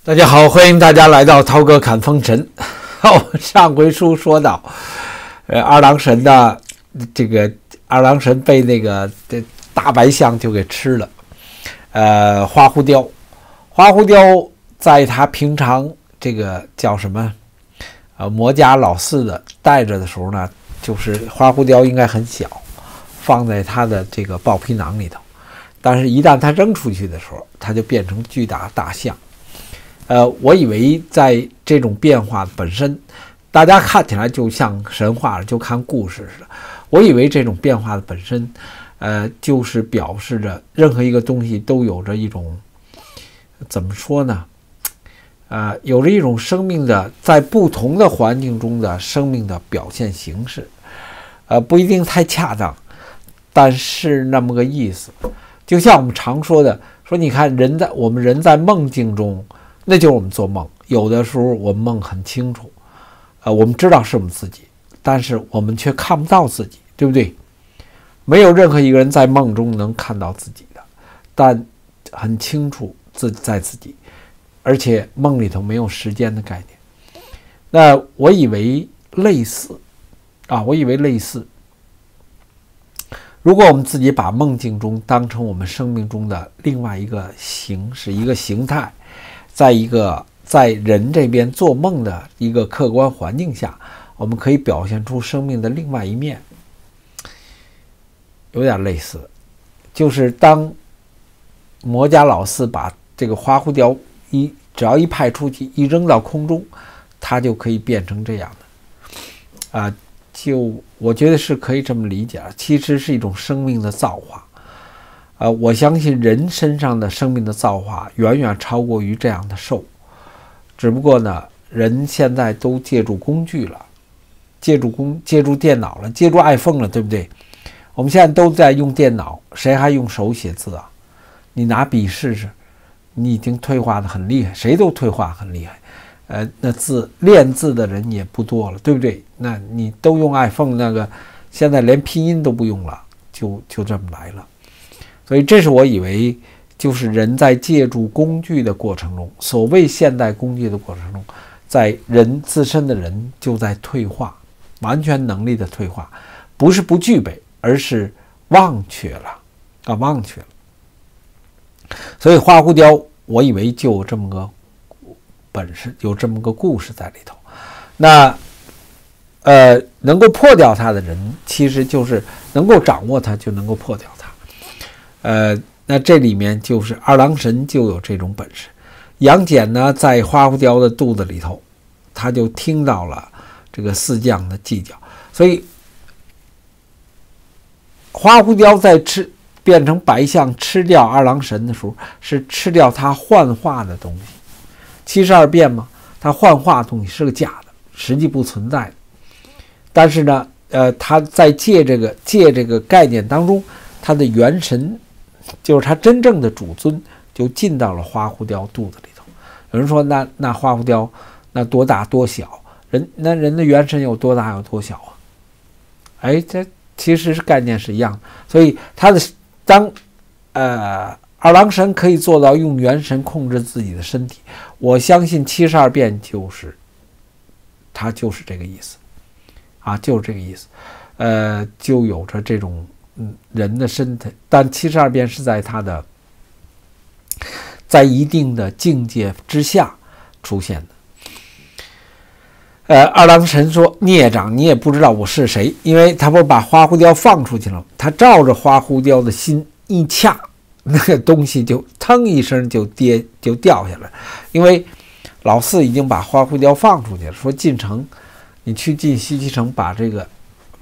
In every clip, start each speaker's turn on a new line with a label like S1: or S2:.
S1: 大家好，欢迎大家来到涛哥侃风尘。上回书说到，二郎神的二郎神被那个大白象就给吃了。花狐雕在他平常这个叫什么魔家老四的带着的时候呢，就是花狐雕应该很小，放在他的这个豹皮囊里头，但是一旦他扔出去的时候，他就变成巨大大象。我以为在这种变化本身，大家看起来就像神话，就看故事似的。我以为这种变化的本身，就是表示着任何一个东西都有着一种怎么说呢？有着一种生命的在不同的环境中的生命的表现形式，不一定太恰当，但是那么个意思。就像我们常说的，说你看我们人在梦境中。那就是我们做梦，有的时候我们梦很清楚，我们知道是我们自己，但是我们却看不到自己，对不对？没有任何一个人在梦中能看到自己的，但很清楚自己，而且梦里头没有时间的概念。那我以为类似，如果我们自己把梦境中当成我们生命中的另外一个形式、一个形态。在人这边做梦的一个客观环境下，我们可以表现出生命的另外一面，有点类似，就是当魔家老四把这个花狐雕只要一派出去，一扔到空中，它就可以变成这样的，我觉得是可以这么理解，其实是一种生命的造化。我相信人身上的生命的造化远远超过于这样的兽，只不过呢，人现在都借助工具了，借助电脑了，借助 iPhone 了，对不对？我们现在都在用电脑，谁还用手写字啊？你拿笔试试，你已经退化的很厉害，谁都退化很厉害。那练字的人也不多了，对不对？那你都用 iPhone， 那个现在连拼音都不用了，就这么来了。所以这是我以为就是人在借助工具的过程中，所谓现代工具的过程中，在人自身的人就在退化，完全能力的退化，不是不具备，而是忘却了。所以花狐雕我以为就有这么个本事，有这么个故事在里头。那能够破掉它的人，其实就是能够掌握它，就能够破掉它。那这里面就是二郎神就有这种本事。杨戬呢，在花狐雕的肚子里头，他就听到了这个四将的计较，所以花狐雕在变成白象吃掉二郎神的时候，是吃掉他幻化的东西。72变嘛，他幻化的东西是个假的，实际不存在的。但是呢，他在借这个概念当中，他的元神。就是他真正的主尊就进到了花狐雕肚子里头。有人说那花狐雕那多大多小，人的元神有多大有多小啊？这其实是概念是一样的。所以他的二郎神可以做到用元神控制自己的身体，我相信72变他就是这个意思啊，就是这个意思。就有着这种。人的身体，但72变是在一定的境界之下出现的。二郎神说：“孽障，你也不知道我是谁，因为他不是把花狐雕放出去了，他照着花狐雕的心一掐，那个东西就腾一声就掉下来。因为老四已经把花狐雕放出去了，说进城，你去进西岐城，把这个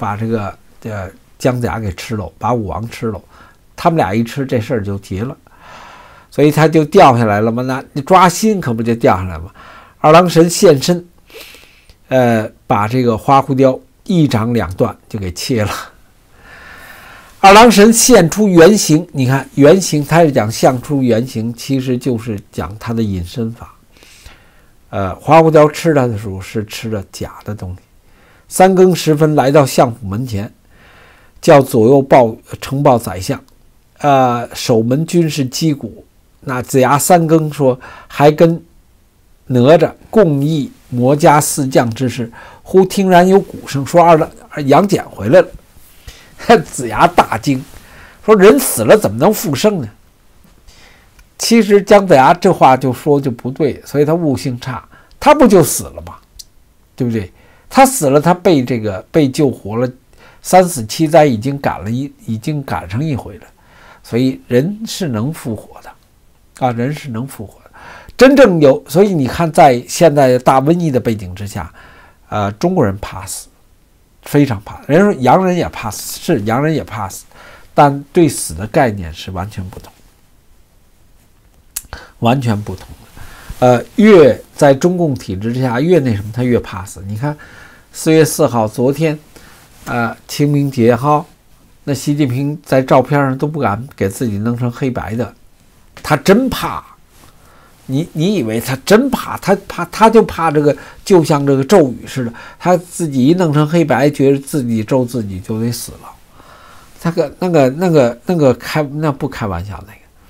S1: 姜甲给吃了，把武王吃了，他们俩一吃这事儿就结了，所以他就掉下来了嘛。那你抓心可不就掉下来吗？二郎神现身，把这个花狐雕一掌两断就给切了。二郎神现出原形，你看原形，他是讲现出原形，其实就是讲他的隐身法。花狐雕吃他的时候是吃了假的东西。3更时分来到相府门前。叫左右呈报宰相，守门军士击鼓。那子牙3更说，还跟哪吒共议魔家四将之事，忽听然有鼓声，说杨戬回来了。子牙大惊，说人死了怎么能复生呢？其实姜子牙这话就说就不对，所以他悟性差。他不就死了吗？对不对？他死了，他被救活了，三死七灾已经赶上一回了，所以人是能复活的啊，人是能复活的。真正有，所以你看，在现在大瘟疫的背景之下，中国人怕死，非常怕。人说洋人也怕死，是洋人也怕死，但对死的概念是完全不同，完全不同的。越在中共体制之下，越那什么，他越怕死。你看4月4号，昨天，清明节哈，那习近平在照片上都不敢给自己弄成黑白的，他真怕。你以为他真怕？他就怕这个，就像这个咒语似的，他自己一弄成黑白，觉得自己咒自己就得死了。那不开玩笑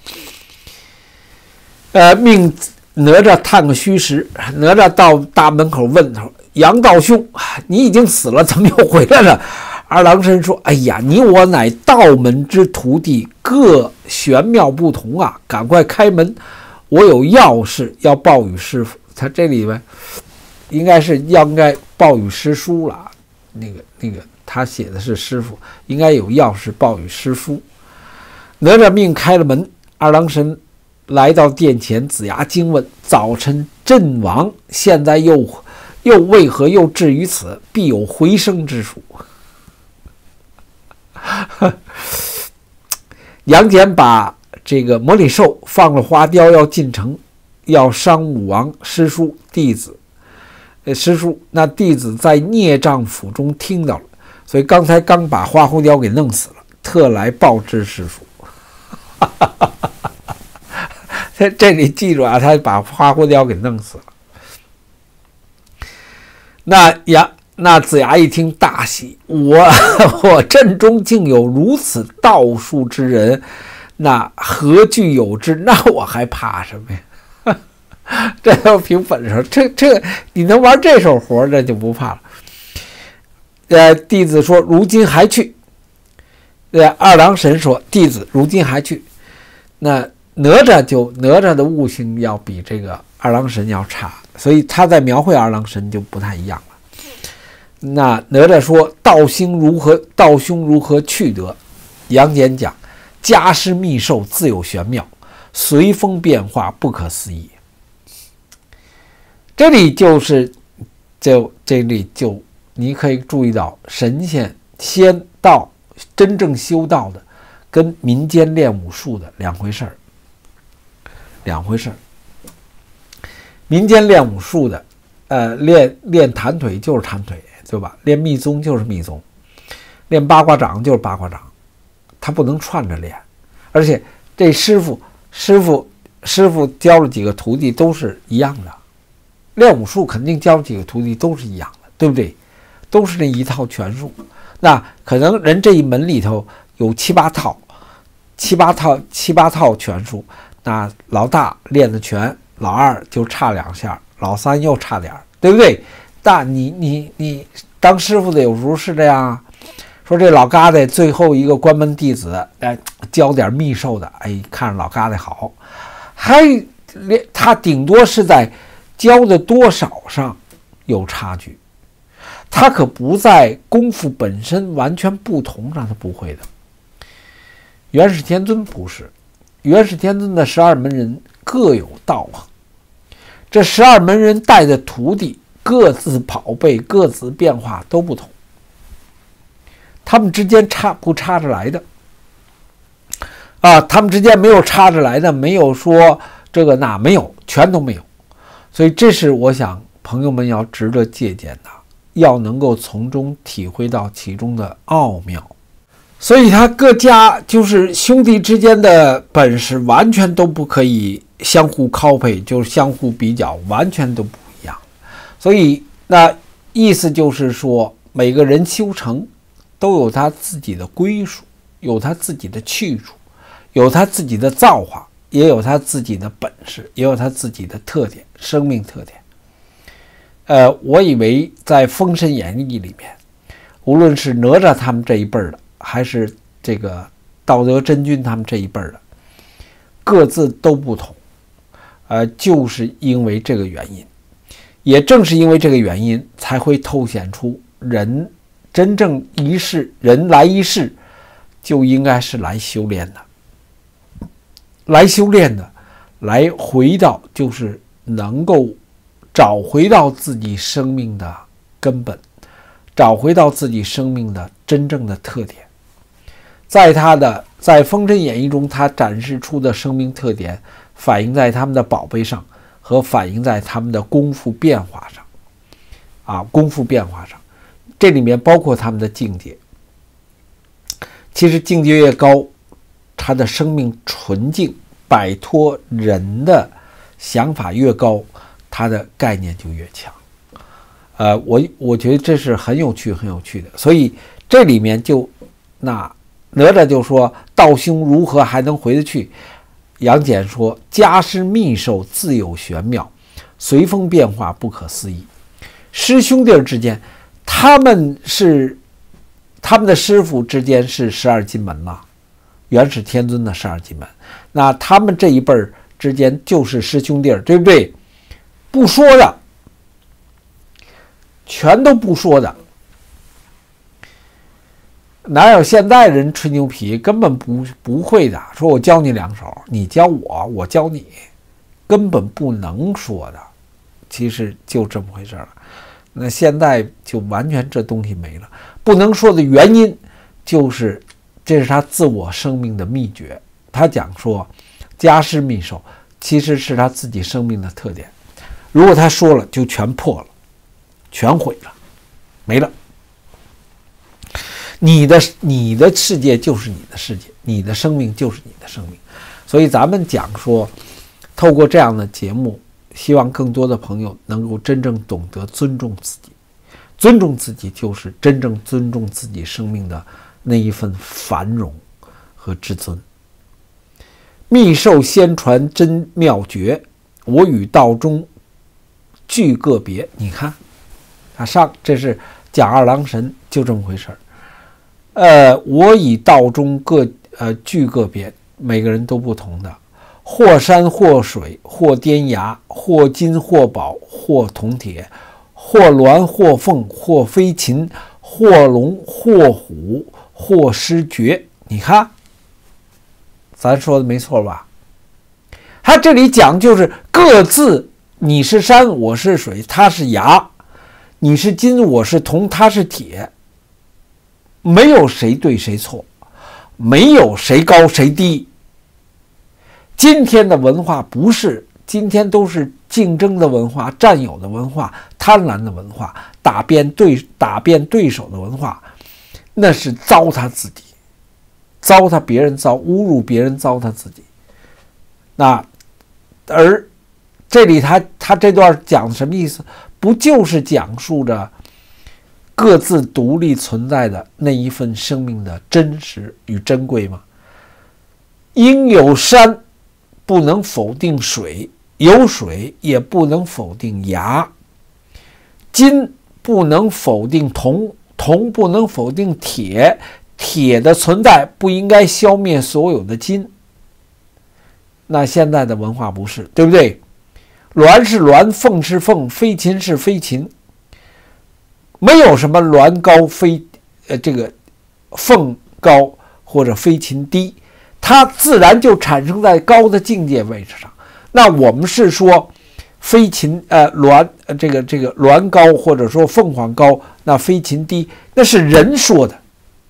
S1: 那个。命哪吒探个虚实，哪吒到大门口问他：“杨道兄，你已经死了，怎么又回来了？”二郎神说：“哎呀，你我乃道门之徒弟，各玄妙不同啊！赶快开门。我有要事要报与师傅。”他这里边应该报与师叔了。那个他写的是师傅，应该有要事报与师叔。哪吒命开了门，二郎神来到殿前，子牙惊问：“早晨阵亡，现在又为何又至于此？必有回生之术。”杨戬把这个魔力兽放了花雕，要进城，要伤武王师叔弟子。师叔那弟子在孽障府中听到了，所以刚把花狐雕给弄死了，特来报知师傅。这里记住啊，他把花狐雕给弄死了。那子牙一听大喜，我阵中竟有如此道术之人，那何惧有之？那我还怕什么呀？这要凭本事，这你能玩这手活，这就不怕了。弟子说如今还去。二郎神说弟子如今还去。那哪吒的悟性要比这个二郎神要差，所以他在描绘二郎神就不太一样了。那哪吒说道兄如何去得？杨戬讲家师秘授自有玄妙，随风变化不可思议。这里你可以注意到神仙仙道真正修道的跟民间练武术的两回事儿。民间练武术的练弹腿就是弹腿，对吧？练密宗就是密宗，练八卦掌就是八卦掌，他不能串着练。而且这师傅教了几个徒弟都是一样的，练武术肯定教几个徒弟都是一样的，对不对？都是那一套拳术。那可能人这一门里头有七八套拳术，那老大练的拳，老二就差2下，老三又差点，对不对？但你当师傅的有时候是这样啊，说这老疙瘩最后一个关门弟子，教点秘授的，看着老疙瘩好，他顶多是在教的多少上有差距，他可不在功夫本身完全不同上，他不会的。元始天尊不是，元始天尊的12门人各有道行，这12门人带的徒弟各自宝贝，各自变化都不同，他们之间不插着来的啊，他们之间没有插着来的，没有说这个那没有，全都没有。所以这是我想朋友们要值得借鉴的，要能够从中体会到其中的奥妙。所以他各家就是兄弟之间的本事完全都不可以相互copy，就是相互比较，完全都不一样。所以那意思就是说，每个人修成都有他自己的归属，有他自己的去处，有他自己的造化， 也有他自己的本事，也有他自己的特点，生命特点。我以为在《封神演义》里面，无论是哪吒他们这一辈的，还是这个道德真君他们这一辈的，各自都不同。就是因为这个原因，也正是因为这个原因，才会透显出人真正一世，人来一世就应该是来修炼的，来回到就是能够找回到自己生命的根本，找回到自己生命的真正的特点。在《封神演义》中，他展示出的生命特点，反映在他们的宝贝上，和反映在他们的功夫变化上。功夫变化上，这里面包括他们的境界。其实境界越高，他的生命纯净，摆脱人的想法越高，他的概念就越强。我觉得这是很有趣的。所以这里面哪吒就说道兄如何还能回得去？杨戬说家师秘授自有玄妙，随风变化不可思议。师兄弟之间，他们的师傅之间是12金门了，元始天尊的12金门。那他们这一辈儿之间就是师兄弟，对不对？不说的，全都不说的。哪有现代人吹牛皮？根本不会的。说我教你2手，你教我，我教你，根本不能说的。其实就这么回事了。那现在就完全这东西没了。不能说的原因就是这是他自我生命的秘诀。他讲说家师秘授其实是他自己生命的特点。如果他说了，就全破了，全毁了，没了。你的世界就是你的世界，你的生命就是你的生命。所以咱们讲说，透过这样的节目，希望更多的朋友能够真正懂得尊重自己。尊重自己就是真正尊重自己生命的那一份繁荣和至尊。密授先传真妙诀，我与道中俱个别。你看这是讲二郎神，就这么回事。我以道中俱个别，每个人都不同的，或山或水，或颠崖，或金或宝，或铜铁，或鸾或凤，或飞禽，或龙或虎，或狮绝。你看，咱说的没错吧？他这里讲就是各自，你是山，我是水，他是崖；你是金，我是铜，他是铁。没有谁对谁错，没有谁高谁低。今天的文化不是，今天都是竞争的文化、占有的文化、贪婪的文化、打遍对手的文化，那是糟蹋自己，糟蹋别人，侮辱别人，糟蹋自己。而这里他这段讲什么意思？不就是讲述着各自独立存在的那一份生命的真实与珍贵吗？应有山，不能否定水；有水，也不能否定崖；金不能否定铜，铜不能否定铁，铁的存在不应该消灭所有的金。那现在的文化不是，对不对？鸾是鸾，凤是凤，飞禽是飞禽。没有什么鸾高凤高或者飞禽低，它自然就产生在高的境界位置上。那我们是说飞禽鸾高或者说凤凰高，那飞禽低，那是人说的，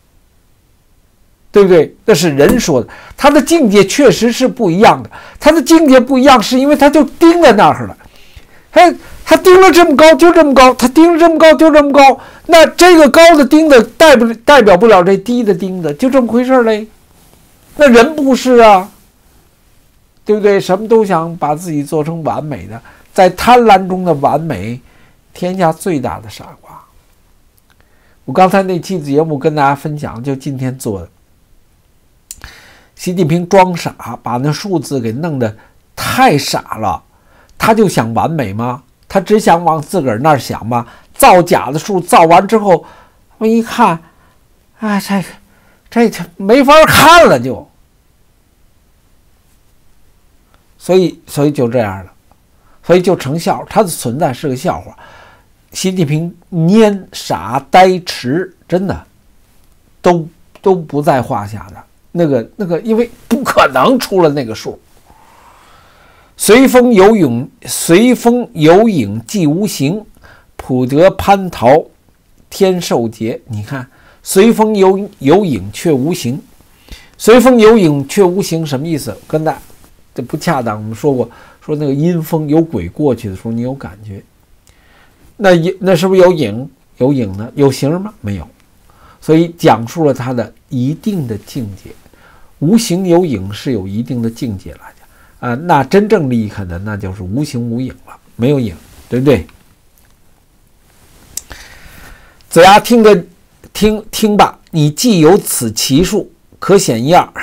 S1: 对不对？那是人说的，他的境界确实是不一样的。他的境界不一样，是因为他就盯在那儿了。他盯了这么高就这么高，他盯了这么高就这么高，那这个高的钉子代表不了这低的钉子，就这么回事嘞。那人不是啊，对不对？什么都想把自己做成完美的，在贪婪中的完美，天下最大的傻瓜。我刚才那期节目跟大家分享，就今天做的， 习近平装傻，把那数字给弄得太傻了。他就想完美吗？他只想往自个儿那儿想吗？造假的数造完之后，我一看，啊，这没法看了就。所以就这样了，所以就成笑话。它的存在是个笑话。习近平蔫傻呆迟，真的都不在话下的。那个，因为不可能出了那个数。随风有影即无形，普得蟠桃天受劫。你看，随风有影却无形，随风有影却无形什么意思？跟大这不恰当。我们说过，说那个阴风有鬼过去的时候，你有感觉。那是不是有影呢？有形吗？没有。所以讲述了它的一定的境界。无形有影是有一定的境界来讲啊，那真正厉害的那就是无形无影了，没有影，对不对？子牙听罢，你既有此奇术，可显一二。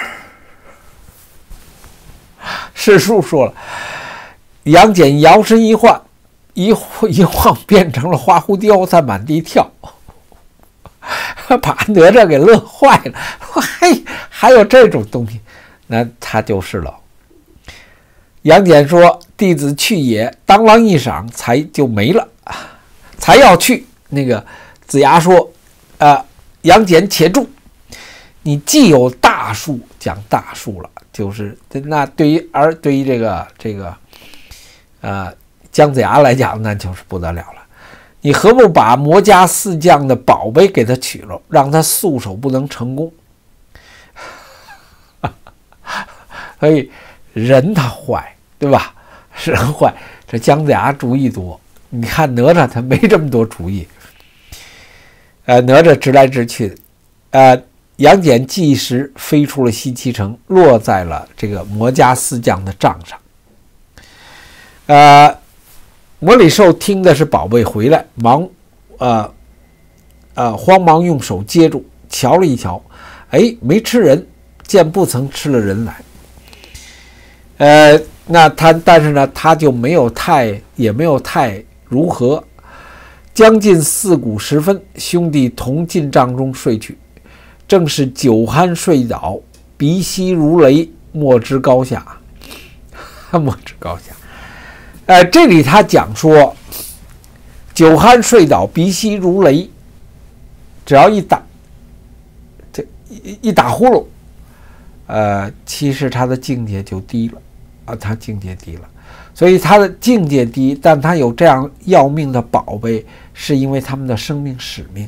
S1: 世叔说了，杨戬摇身一晃，变成了花狐雕，在满地跳，把哪吒给乐坏了。嘿，还有这种东西，那他就是了。杨戬说：“弟子去也。”当啷一晌，才就没了，才要去。那个子牙说：“杨戬且住，你既有大术，讲大术了，就是那对于这个姜子牙来讲，那就是不得了了。你何不把魔家四将的宝贝给他取了，让他束手不能成功？”所以人他坏，对吧？人坏，这姜子牙主意多。你看哪吒他没这么多主意。哪吒直来直去的。杨戬即时飞出了西岐城，落在了这个魔家四将的帐上。魔礼寿听的是宝贝回来，慌忙用手接住，瞧了一瞧，哎，没吃人，见不曾吃了人来。但是呢，他就也没有太如何。将近4鼓时分，兄弟同进帐中睡去，正是酒酣睡倒，鼻息如雷，莫知高下。莫知高下。这里他讲说，酒酣睡倒，鼻息如雷，只要一打呼噜，其实他的境界就低了他境界低了。所以他的境界低，但他有这样要命的宝贝，是因为他们的生命使命。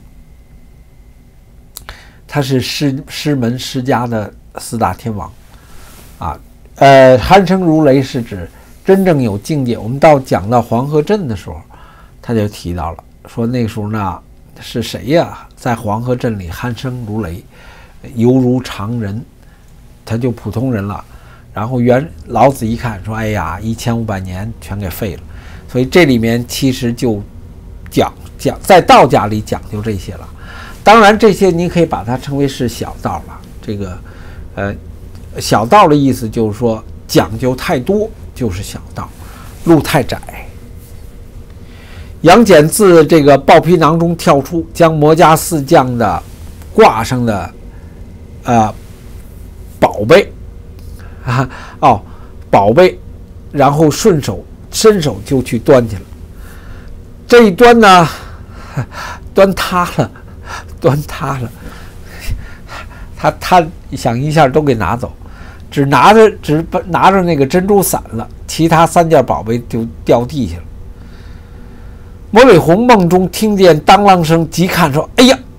S1: 他是师门师家的4大天王鼾声如雷是指真正有境界。我们讲到黄河镇的时候，他就提到了，说那个时候呢是谁呀？在黄河镇里鼾声如雷，犹如常人，他就普通人了。然后老子一看说：“哎呀，1500年全给废了。”所以这里面其实就讲在道家里讲究这些了。当然，这些你可以把它称为是小道了。这个小道的意思就是说讲究太多就是小道，路太窄。杨戬自这个豹皮囊中跳出，将魔家四将的挂上的宝贝宝贝，然后伸手就去端去了。这一端呢，端塌了。他想一下都给拿走，只拿着那个珍珠伞了，其他3件宝贝就掉地下了。魔李红梦中听见当啷声，急看说：“哎呀，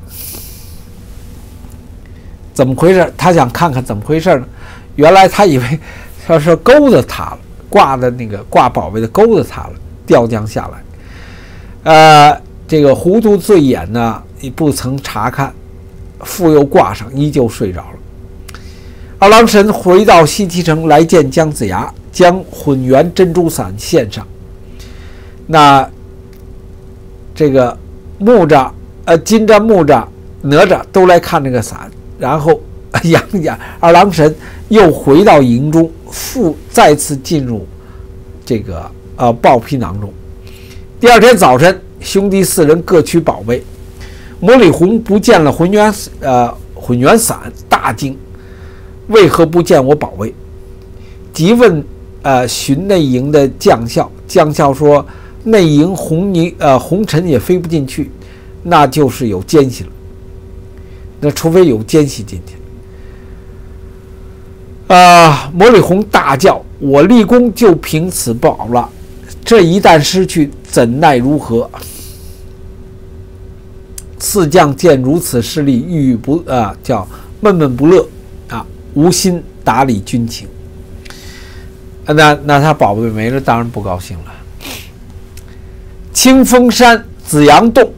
S1: 怎么回事？”他想看看怎么回事呢？原来他以为他说钩子塌了，挂宝贝的钩子塌了，掉降下来。这个糊涂醉眼呢，也不曾查看，复又挂上，依旧睡着了。二郎神回到西岐城来见姜子牙，将混元珍珠伞献上。那这个金吒、木吒、哪吒都来看这个伞，然后二郎神又回到营中，再次进入这个豹皮囊中。第二天早晨，兄弟4人各取宝贝。魔里红不见了混元伞，大惊，为何不见我宝贝？急问巡内营的将校，将校说内营红尘也飞不进去，那就是有奸细了。那除非有奸细进去。魔里红大叫：“我立功就凭此宝了，这一旦失去，怎奈如何？”四将见如此势力，郁郁不叫闷闷不乐无心打理军情。那他宝贝没了，当然不高兴了。清风山紫阳洞，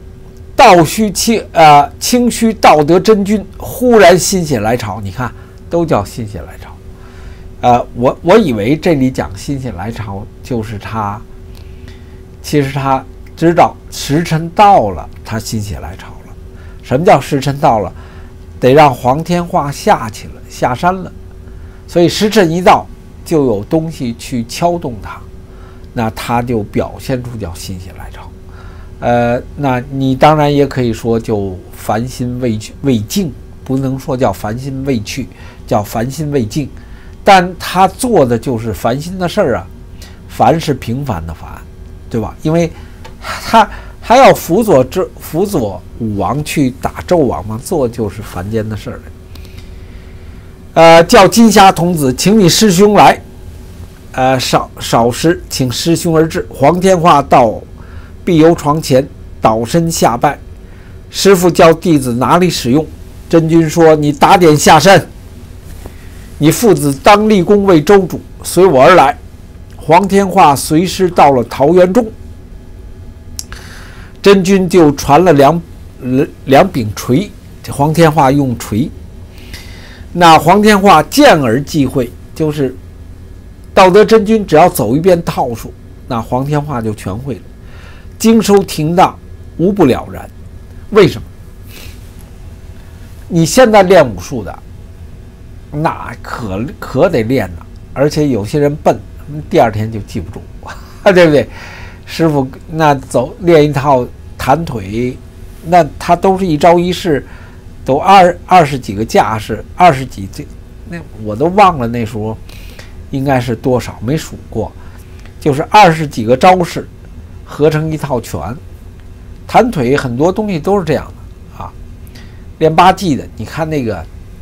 S1: 清虚道德真君忽然心血来潮，你看都叫心血来潮。我以为这里讲心血来潮就是他，其实他知道时辰到了，他心血来潮了。什么叫时辰到了？得让黄天化下山了，所以时辰一到，就有东西去敲动他，那他就表现出叫心血来潮。那你当然也可以说就烦心未尽，不能说叫烦心未去，叫烦心未尽。但他做的就是烦心的事儿啊，烦是平凡的烦，对吧？因为他还要辅佐武王去打纣王嘛，做就是凡间的事儿。叫金霞童子，请你师兄来。少时，请师兄而至。黄天化到碧游床前，倒身下拜。师傅教弟子哪里使用？真君说：“你打点下山。你父子当立功为周主，随我而来。”黄天化随师到了桃园中，真君就传了两柄锤，黄天化用锤。那黄天化见而即会，就是道德真君只要走一遍套数，那黄天化就全会了。经收停当，无不了然。为什么？你现在练武术的，那可得练呢，而且有些人笨，第二天就记不住，对不对？师傅那练一套弹腿，那他都是一招一式，都二十几个架势，20几那我都忘了那时候应该是多少，没数过，就是20几个招式合成一套拳。弹腿很多东西都是这样的啊。练八技的，你看那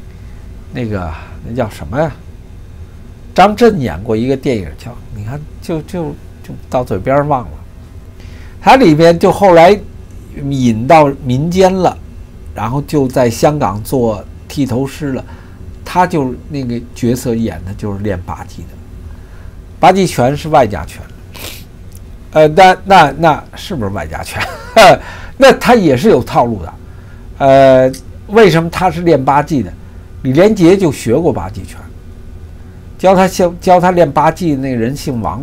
S1: 叫什么呀？张震演过一个电影叫，你看就到嘴边忘了。它里边就后来引到民间了，然后就在香港做剃头师了。他就那个角色演的就是练八技的，八技拳是外家拳。那是不是外家拳？那他也是有套路的。为什么他是练八技的？李连杰就学过八技拳，教他练八技那个人姓王，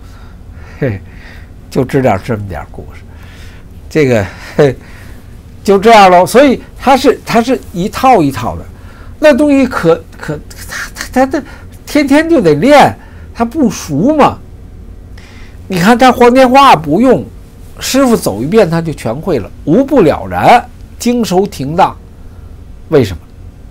S1: 就知道这么点故事。这个就这样咯。所以他是一套一套的，那东西他天天就得练，他不熟嘛。你看他黄天化不用，师傅走一遍他就全会了，无不了然，经熟停当。为什么？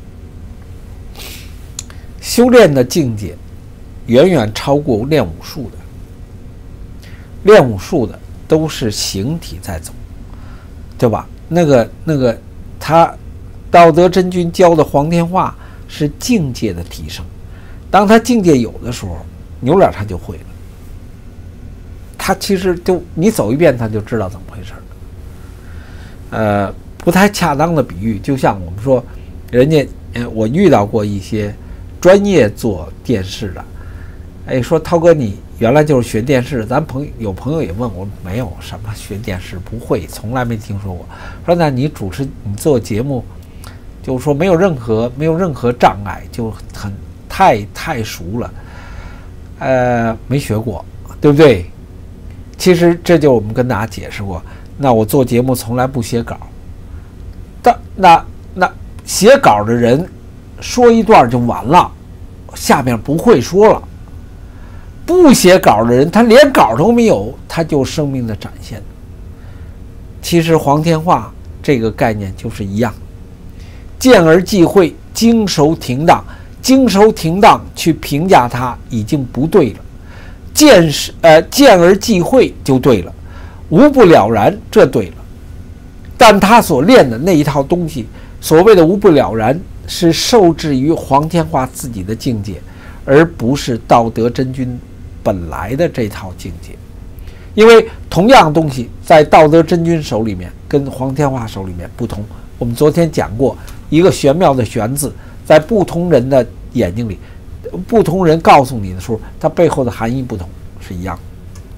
S1: 修炼的境界远远超过练武术的。练武术的都是形体在走，对吧？那个他道德真君教的黄天化是境界的提升，当他境界有的时候，扭脸他就会了。他其实就你走一遍他就知道怎么回事了。不太恰当的比喻，就像我们说，人家我遇到过一些专业做电视的，说涛哥你原来就是学电视，咱有朋友也问我，没有什么学电视不会，从来没听说过。说那你你做节目，就是说没有任何障碍，就太熟了，没学过，对不对？其实这就我们跟大家解释过，那我做节目从来不写稿。那写稿的人说一段就完了，下面不会说了。不写稿的人，他连稿都没有，他就生命的展现。其实黄天化这个概念就是一样，见而忌讳，经熟停当，经熟停当去评价它已经不对了。见而忌讳就对了，无不了然这对了。但他所练的那一套东西，所谓的无不了然，是受制于黄天化自己的境界，而不是道德真君本来的这套境界。因为同样的东西在道德真君手里面跟黄天化手里面不同。我们昨天讲过，一个玄妙的玄字，在不同人的眼睛里，不同人告诉你的时候，它背后的含义不同，是一样的。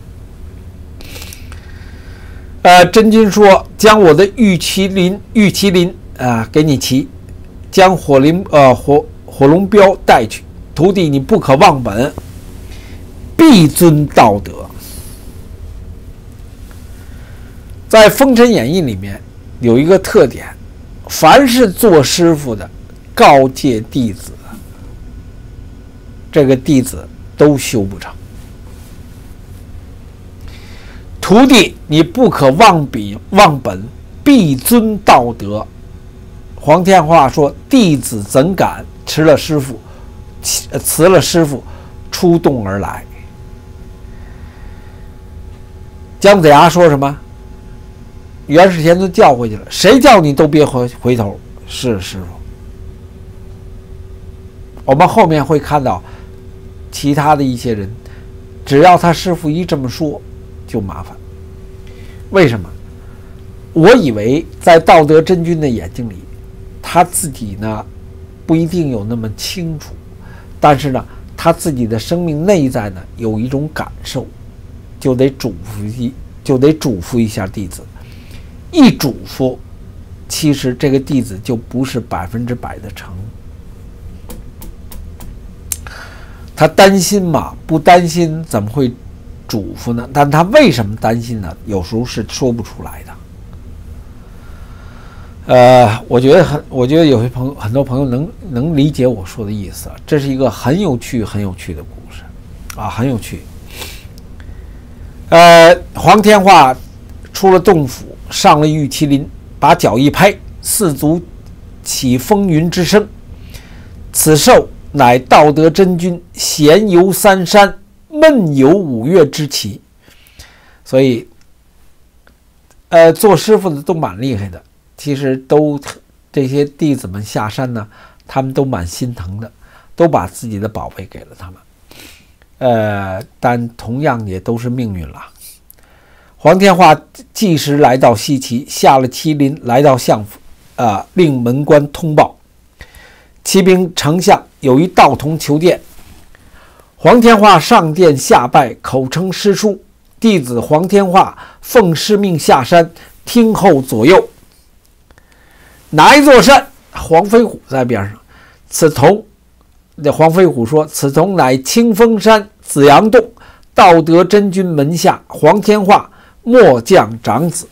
S1: 真君说：“将我的玉麒麟给你骑，将火龙镖带去。徒弟，你不可忘本，必遵道德。”在《封神演义》里面有一个特点，凡是做师傅的告诫弟子，这个弟子都修不成。徒弟，你不可忘本，必遵道德。黄天化说：“弟子怎敢辞了师傅，出洞而来？”姜子牙说什么？元始天尊叫回去了，谁叫你都别回头。是师傅。我们后面会看到其他的一些人，只要他师傅一这么说，就麻烦。为什么？我以为在道德真君的眼睛里，他自己呢不一定有那么清楚，但是呢，他自己的生命内在呢有一种感受，就得嘱咐一下弟子。一嘱咐，其实这个弟子就不是100%的成。他担心嘛？不担心怎么会嘱咐呢？但他为什么担心呢？有时候是说不出来的。我觉得有些很多朋友能理解我说的意思。这是一个很有趣的故事啊，很有趣。黄天化出了洞府，上了玉麒麟，把脚一拍，四足起风云之声。此兽乃道德真君闲游3山，闷游5岳之奇。所以，做师傅的都蛮厉害的。其实这些弟子们下山呢，他们都蛮心疼的，都把自己的宝贝给了他们。但同样也都是命运了。黄天化即时来到西岐，下了麒麟，来到相府，令门官通报，启禀丞相，有一道童求见。黄天化上殿下拜，口称师叔。弟子黄天化奉师命下山，听候左右。哪一座山？黄飞虎在边上。此童，黄飞虎说：“此童乃清风山紫阳洞道德真君门下黄天化末将长子。”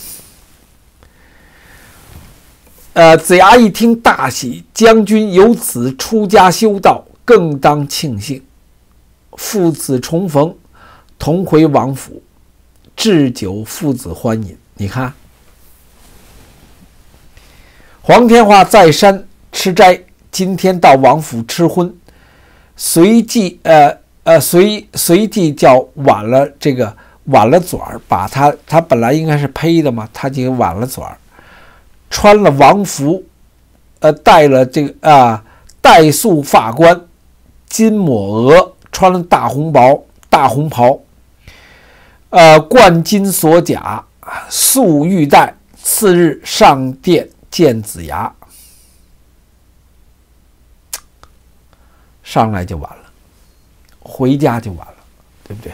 S1: 子牙一听大喜，将军有子出家修道，更当庆幸。父子重逢，同回王府，置酒父子欢饮。你看，黄天化在山吃斋，今天到王府吃荤，随即叫挽了嘴儿，把他本来应该是披的嘛，他就挽了嘴儿，穿了王服，戴了带束发冠，金抹额，穿了大红袍，冠金锁甲，束玉带。次日上殿见子牙，上来就完了，回家就完了，对不对？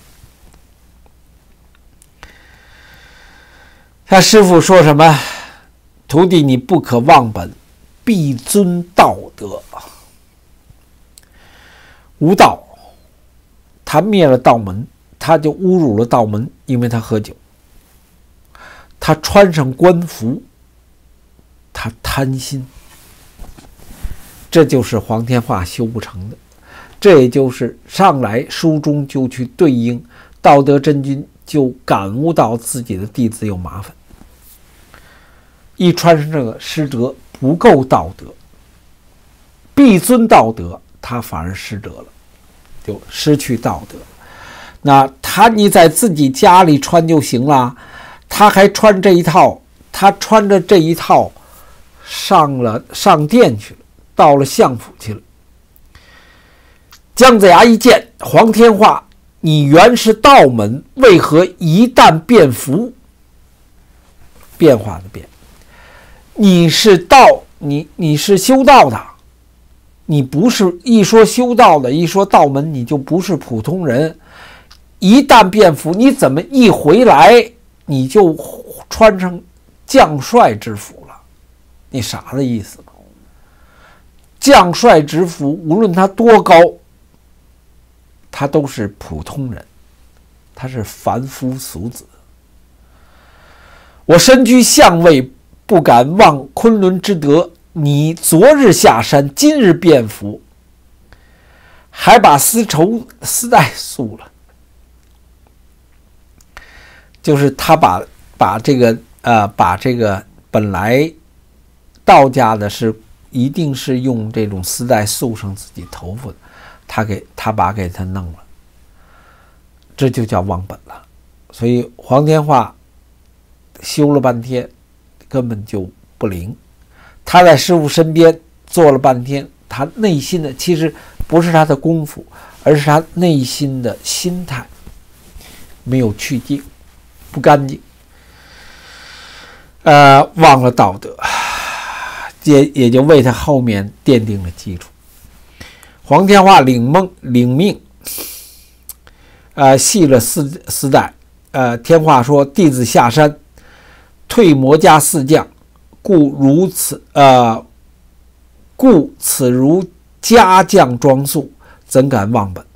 S1: 他师父说什么？徒弟，你不可忘本，必遵道德。无道，他灭了道门，他就侮辱了道门，因为他喝酒。他穿上官服，他贪心。 这就是黄天化修不成的。这也就是上来书中就去对应道德真君，就感悟到自己的弟子有麻烦，一穿上这个失德，不够道德，必尊道德，他反而失德了，就失去道德。那你在自己家里穿就行了，他还穿这一套，他穿着这一套上殿去了，到了相府去了。姜子牙一见黄天化，你原是道门，为何一旦变服？变化的变，你是道，你是修道的，你不是一说修道的，一说道门，你就不是普通人。一旦变服，你怎么一回来你就穿上将帅之服了？你啥的意思？将帅之服，无论他多高，他都是普通人，他是凡夫俗子。我身居相位，不敢忘昆仑之德。你昨日下山，今日变服，还把丝带束了。就是他把这个本来道家的是一定是用这种丝带束上自己头发的，他把给他弄了，这就叫忘本了。所以黄天化修了半天根本就不灵，他在师傅身边做了半天，他内心的其实不是他的功夫，而是他内心的心态没有去净，不干净，忘了道德，也就为他后面奠定了基础。黄天化领命，系了丝带。天化说：“弟子下山，退魔家四将，故此如家将装束，怎敢忘本？”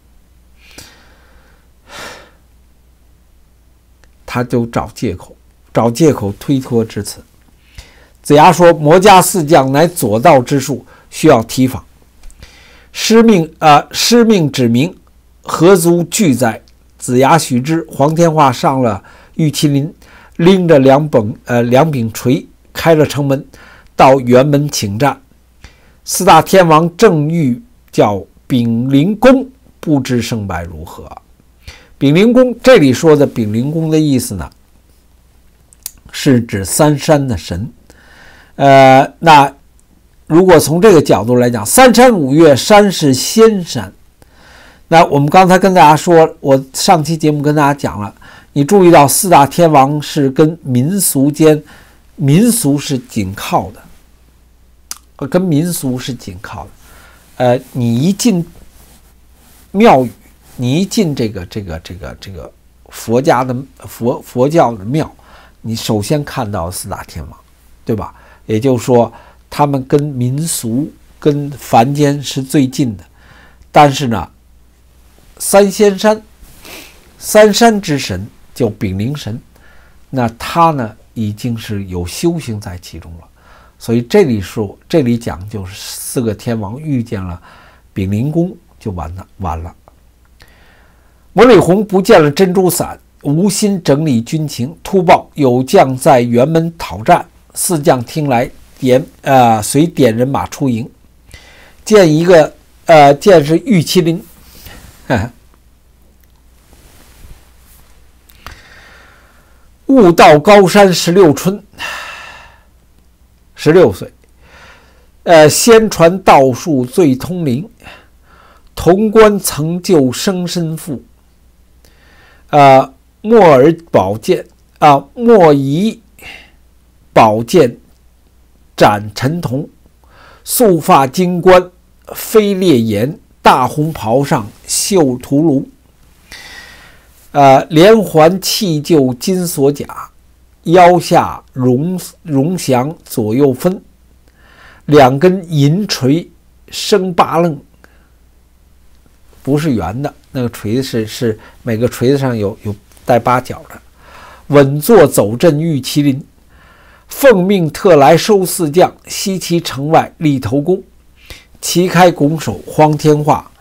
S1: 他就找借口推脱之词。子牙说：“魔家四将乃左道之术，需要提防。师命指明，何足惧哉？”子牙许之。黄天化上了玉麒麟，拎着两柄锤，开了城门，到辕门请战。四大天王正欲叫丙灵公，不知胜败如何。丙灵公，这里说的丙灵公的意思呢，是指三山的神。那如果从这个角度来讲，三山五岳，山是仙山。那我们刚才跟大家说，我上期节目跟大家讲了，你注意到四大天王是跟民俗是紧靠的，跟民俗是紧靠的。你一进庙宇，你一进这个佛教的庙，你首先看到四大天王，对吧？也就是说，他们跟民俗、跟凡间是最近的。但是呢，三山之神叫丙灵神，那他呢已经是有修行在其中了。所以这里讲就是四个天王遇见了丙灵公就完了。魔里红不见了珍珠伞，无心整理军情，突报有将在辕门讨战。四将听来，随点人马出营，见是玉麒麟，悟道高山16春，16岁，先传道术最通灵，潼关曾救生身父，莫仪宝剑斩陈同，素发金冠飞烈焰，大红袍上绣屠龙，连环弃旧金锁甲，腰下绒翔左右分，两根银锤生八棱，不是圆的，那个锤子是每个锤子上有带八角的。稳坐走阵玉麒麟，奉命特来收四将，西岐城外立头功。 旗开拱手，黄天化，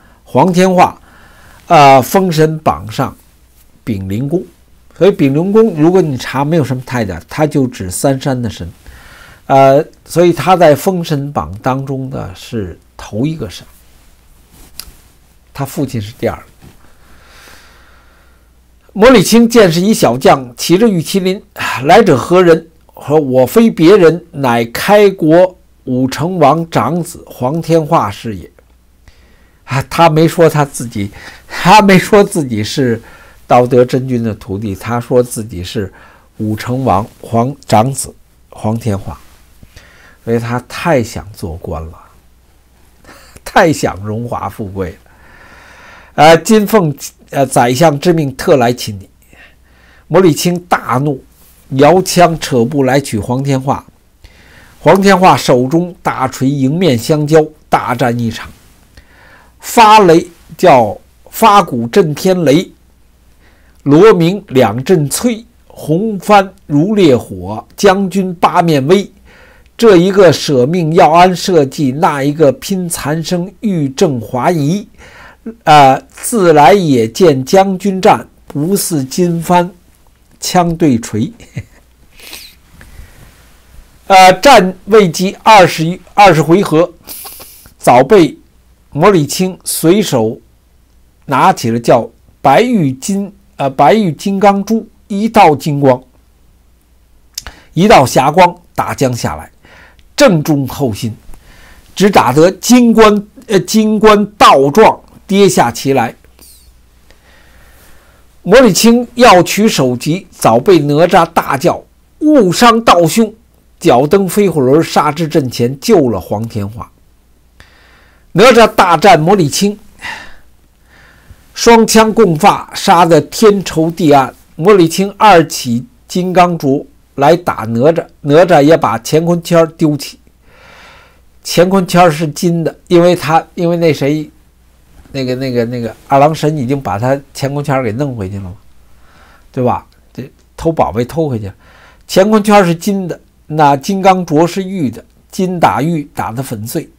S1: 封神榜上丙灵公。所以丙灵公，如果你查没有什么太大，它就指三山的神，所以他在封神榜当中的是头一个神，他父亲是第二个。魔礼卿见是一小将，骑着玉麒麟，来者何人？说我非别人，乃开国武成王长子黄天化是也。他没说他自己，是道德真君的徒弟，他说自己是武成王长子黄天化，所以他太想做官了，太想荣华富贵了。今奉宰相之命，特来擒你。魔礼卿大怒，摇枪扯步来取黄天化。黄天化手中大锤迎面相交，大战一场。发雷叫发鼓震天雷，罗鸣两阵催，红帆如烈火，将军八面威。这一个舍命要安社稷，那一个拼残生欲正华夷。自来也见将军战，不似金帆枪对锤。战未及20回合，早被魔礼卿随手拿起了叫白玉金刚珠，一道金光，一道霞光打将下来，正中后心，只打得金冠倒撞，跌下棋来。魔礼卿要取首级，早被哪吒大叫误伤道兄，脚蹬飞火轮杀至阵前，救了黄天化。哪吒大战魔礼卿，双枪共发，杀得天仇地暗。魔礼卿二起金刚镯来打哪吒，哪吒也把乾坤圈丢起。乾坤圈是金的，因为那谁，那个二郎神已经把他乾坤圈给弄回去了嘛，对吧？这偷宝贝偷回去了。乾坤圈是金的，那金刚镯是玉的，金打玉打得粉碎。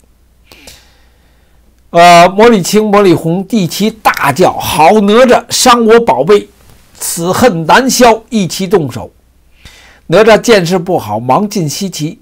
S1: 魔礼卿、魔礼红帝齐大叫：“好哪吒，伤我宝贝，此恨难消！”一齐动手。哪吒见势不好，忙进西岐。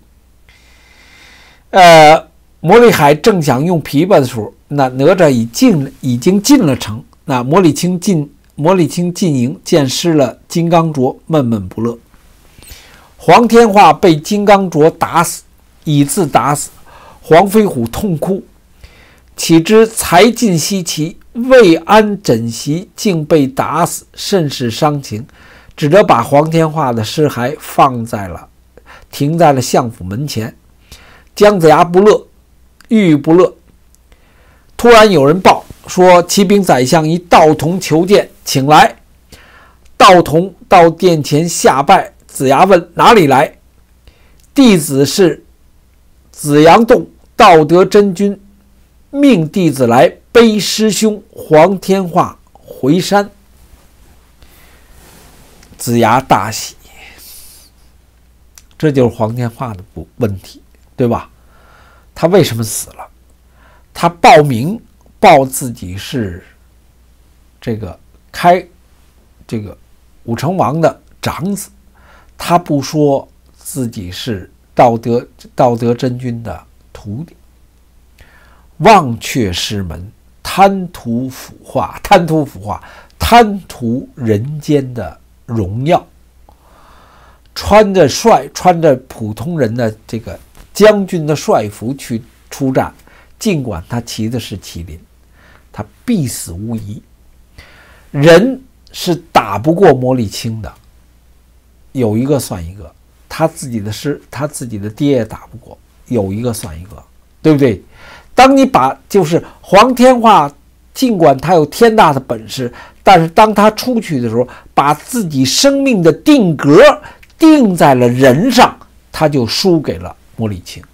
S1: 魔礼海正想用琵琶的时候，那哪吒已经进了城。那魔礼卿进营，见失了金刚镯，闷闷不乐。黄天化被金刚镯打死，以自打死。黄飞虎痛哭，岂知才进西岐，未安枕席，竟被打死，甚是伤情，只得把黄天化的尸骸停在了相府门前。姜子牙不乐，郁郁不乐。突然有人报说，启禀宰相，一道童求见，请来。道童到殿前下拜。子牙问哪里来？弟子是紫阳洞道德真君，命弟子来背师兄黄天化回山。子牙大喜，这就是黄天化的问题，对吧？他为什么死了？他报自己是这个武成王的长子，他不说自己是道德真君的徒弟，忘却师门，贪图腐化，贪图人间的荣耀，穿着普通人的这个将军的帅服去出战，尽管他骑的是麒麟，他必死无疑。人是打不过魔礼卿的，有一个算一个，他自己的爹也打不过，有一个算一个，对不对？当你就是黄天化，尽管他有天大的本事，但是当他出去的时候，把自己生命的定格定在了人上，他就输给了魔礼卿，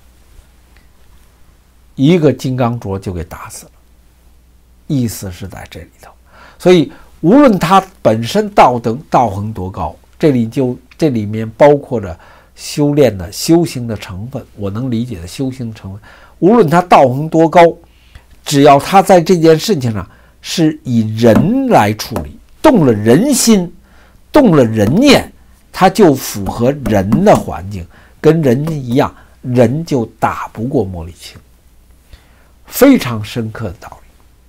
S1: 一个金刚镯就给打死了，意思是在这里头。所以无论他本身道行多高，这里面包括着修行的成分，我能理解的修行成分。 无论他道行多高，只要他在这件事情上是以人来处理，动了人心，动了人念，他就符合人的环境，跟人一样，人就打不过茉莉青。非常深刻的道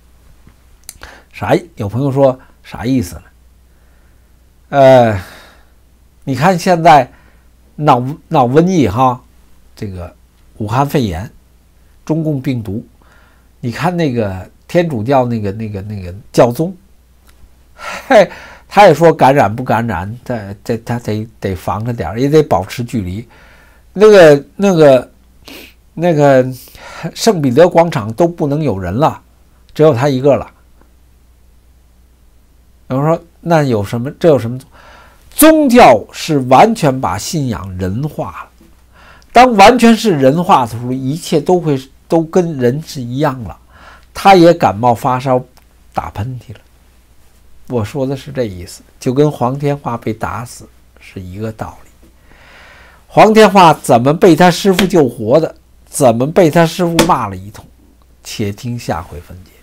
S1: 理。有朋友说啥意思呢？你看现在闹瘟疫哈，这个武汉肺炎、中共病毒，你看那个天主教那个教宗，他也说感染不感染，他得防着点，也得保持距离。那个圣彼得广场都不能有人了，只有他一个了。有人说那有什么？这有什么？宗教是完全把信仰人化了。当完全是人化的时候，一切都跟人是一样了。他也感冒发烧、打喷嚏了。我说的是这意思，就跟黄天化被打死是一个道理。黄天化怎么被他师父救活的？怎么被他师父骂了一通？且听下回分解。